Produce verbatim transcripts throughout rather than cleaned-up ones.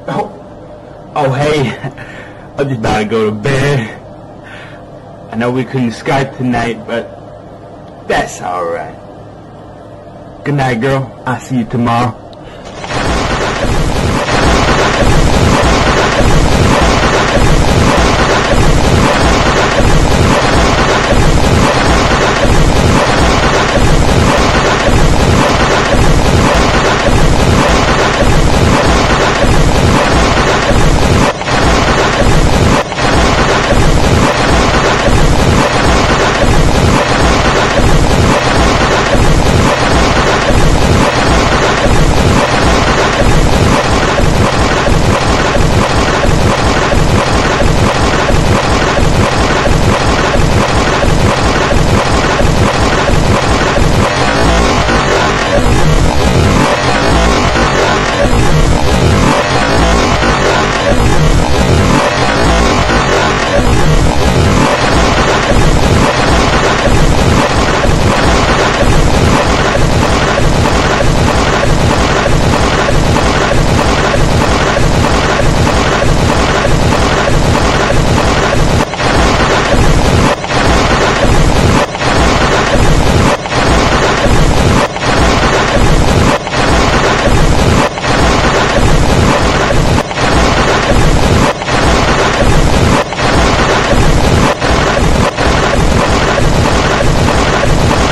Oh, oh hey, I'm just about to go to bed. I know we couldn't Skype tonight, but that's alright. Good night, girl. I'll see you tomorrow.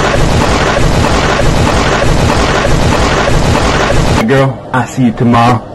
Girl, I'll see you tomorrow.